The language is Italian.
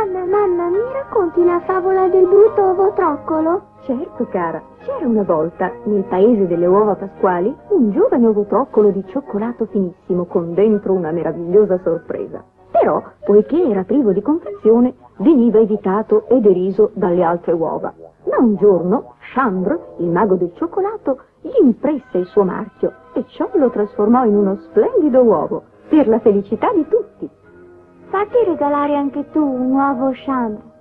Mamma, mi racconti la favola del brutto ovo troccolo? Certo, cara. C'era una volta, nel paese delle uova pasquali, un giovane ovo troccolo di cioccolato finissimo con dentro una meravigliosa sorpresa. Però, poiché era privo di confezione, veniva evitato e deriso dalle altre uova. Ma un giorno, Chanvre, il mago del cioccolato, gli impresse il suo marchio e ciò lo trasformò in uno splendido uovo, per la felicità di tutti. Fatti regalare anche tu un uovo Chanvre.